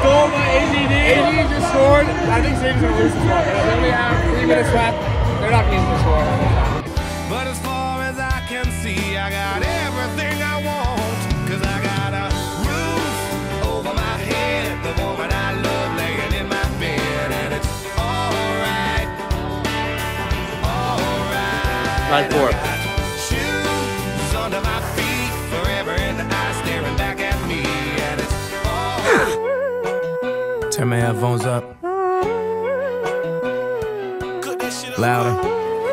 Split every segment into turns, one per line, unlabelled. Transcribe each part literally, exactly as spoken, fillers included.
goal by A D D. A D D just scored. I think Satan's going to lose this one. They only have three minutes left. They're not going to score.
But as far as I can see, I got everything I want. Cause I got a roof over my head, the woman I love laying in my bed, and it's alright, alright.
nine four.
Shoes under my feet, forever in the eye staring back at me, and it's alright. Turn my headphones up. Louder.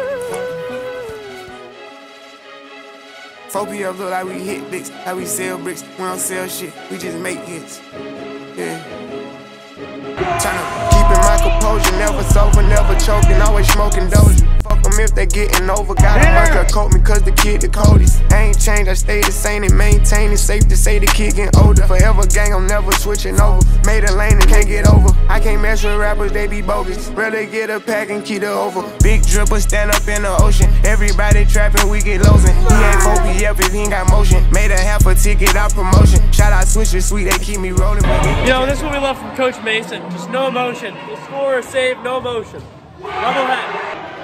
four P M look like we hit bricks, like we sell bricks. We don't sell shit, we just make hits. Yeah. Tryna keeping my composure, never sober, never choking, always smoking doja. Fuck them if they getting over, got a marker, coat me cause the kid the coldest. I ain't changed, I stay the same and maintain it. Safe to say the kid getting older. Forever gang, I'm never switching over. Made a lane and can't get over. I can't mess with rappers, they be bogus. Rather get a pack and keep it over. Big dripper stand up in the ocean. Everybody trapping, we get losing. He ain't four P F if he ain't got motion. Made a half a ticket out promotion. Shout out Switcher Sweet, they keep me rolling.
You know, this is what we love from Coach Mason. Just no emotion. We'll score or save, no emotion. Double head.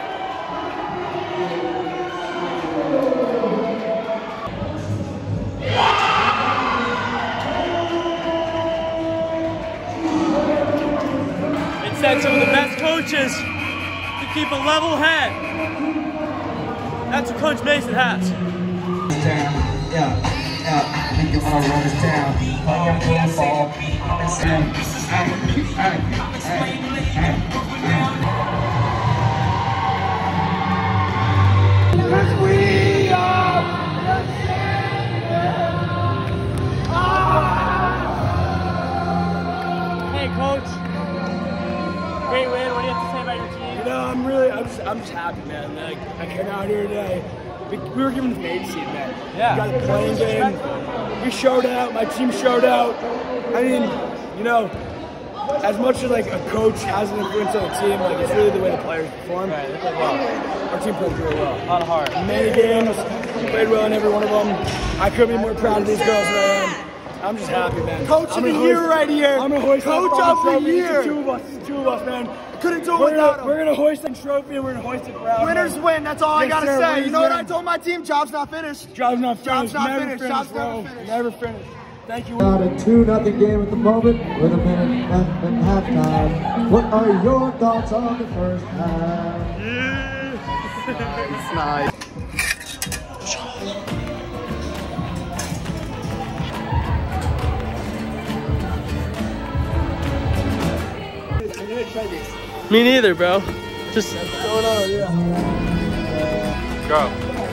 It said some of the best coaches to keep a level head. That's what Coach Mason has.
Yeah, yeah, I think you wanna run this down. Play your football. Hey, hey, hey, hey, hey. Cause we are the
Hey, Coach. Great win. What do you have to say about your team?
You know, I'm really, I'm just, I'm just happy, man. Like, I came out here today. We, we were given an eight seed, man.
Yeah.
We got the playing game. We showed out. My team showed out. I mean, you know, as much as like a coach has an influence on the team, like it's really the way the players perform.
Right, they played well.
Our team played really well.
A lot of heart.
Many games, played well in every one of them. I couldn't be more proud of these girls than I am. I'm just happy, man.
Coach of the year right here.
I'm gonna hoist
Coach
that
of the
trophy.
year.
It's the two of us. It's the two of us, man.
Couldn't do it
We're
without
gonna,
him.
we're gonna hoist the trophy and we're gonna hoist it proud.
Winners
man.
win. That's all
Yes,
I gotta
sir,
say.
winners
You know what
win.
I told my team? Job's not finished.
Job's not finished.
Job's not
never
finished.
finished,
Job's
bro.
never finished.
Never finished. Thank you.
Got a two nothing game at the moment with a minute left and halftime. What are your thoughts on the first half?
Yeah. It's nice. Me neither, bro. Just
going on, yeah.
go.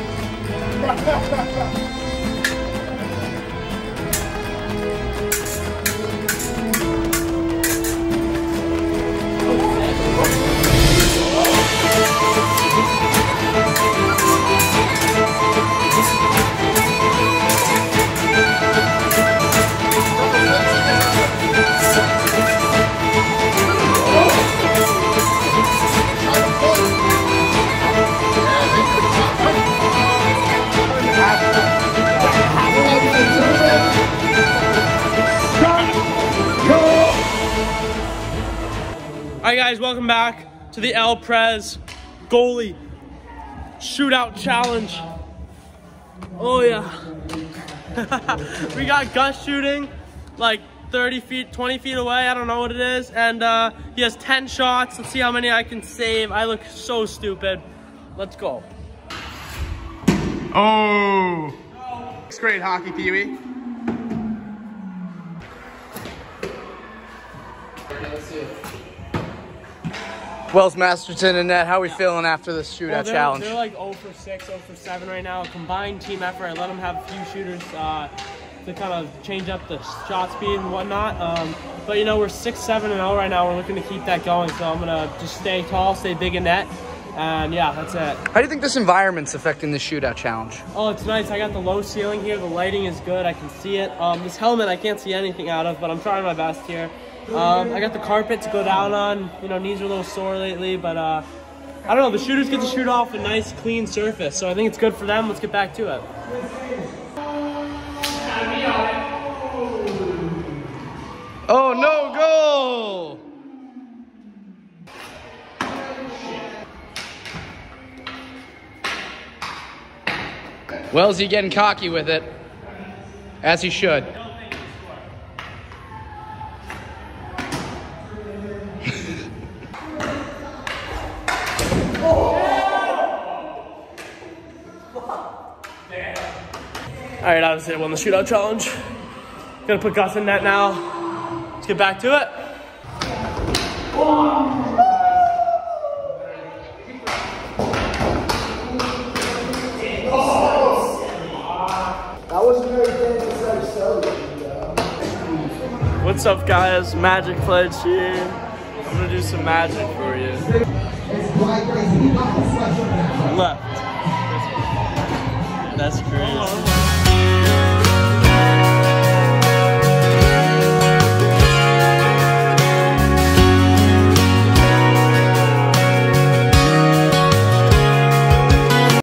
Alright guys, welcome back to the El Prez goalie shootout challenge. Oh yeah. We got Gus shooting like thirty feet, twenty feet away, I don't know what it is. And uh, he has ten shots. Let's see how many I can save. I look so stupid. Let's go.
Oh. Sixth grade hockey, Pee-wee. Wells Masterton and Net, how are we feeling after this shootout
well, they're,
challenge?
They're like zero for six, zero for seven right now. Combined team effort. I let them have a few shooters uh, to kind of change up the shot speed and whatnot. Um, but you know, we're six, seven, and zero right now. We're looking to keep that going. So I'm gonna just stay tall, stay big in net, and yeah, that's it.
How do you think this environment's affecting the shootout challenge?
Oh, it's nice. I got the low ceiling here. The lighting is good. I can see it. Um, this helmet I can't see anything out of, but I'm trying my best here. Um, I got the carpet to go down on. You know, knees are a little sore lately, but uh, I don't know. The shooters get to shoot off a nice, clean surface, so I think it's good for them. Let's get back to it.
Oh no, go! Oh! Wells, he getting cocky with it, as he should.
All right, obviously I won the shootout challenge. Gonna put Gus in net now. Let's get back to it.
That wasn't very good.
What's up, guys? Magic Pledge here. I'm gonna do some magic for you. Left. That's crazy.